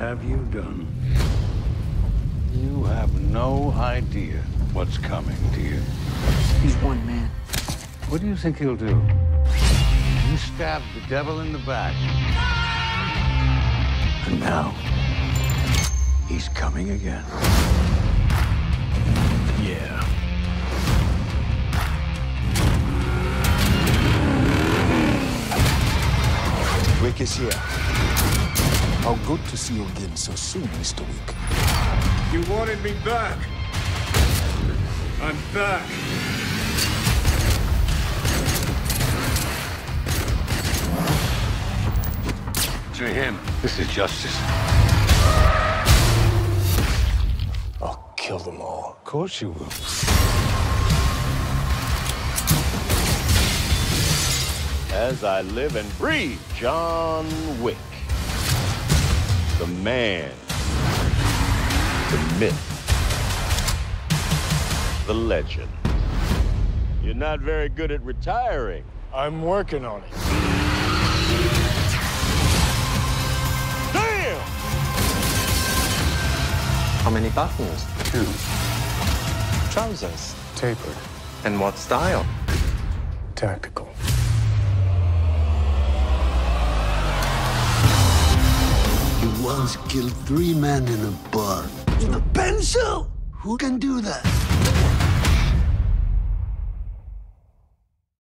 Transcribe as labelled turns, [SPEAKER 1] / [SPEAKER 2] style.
[SPEAKER 1] have you done? You have no idea what's coming, do you?
[SPEAKER 2] He's one man.
[SPEAKER 1] What do you think he'll do? You stabbed the devil in the back. And now, he's coming again. Yeah.
[SPEAKER 3] Wick is here. How good to see you again so soon, Mr. Wick.
[SPEAKER 4] You wanted me back. I'm back.
[SPEAKER 1] To him, this is justice.
[SPEAKER 3] I'll kill them all.
[SPEAKER 1] Of course you will.
[SPEAKER 5] As I live and breathe, John Wick. The man. The myth. The legend. You're not very good at retiring.
[SPEAKER 3] I'm working on it.
[SPEAKER 5] Damn!
[SPEAKER 6] How many buttons?
[SPEAKER 3] 2.
[SPEAKER 6] Trousers.
[SPEAKER 3] Tapered.
[SPEAKER 6] And what style?
[SPEAKER 3] Tactical.
[SPEAKER 7] He once killed 3 men in a bar. In a pencil? Who can do that?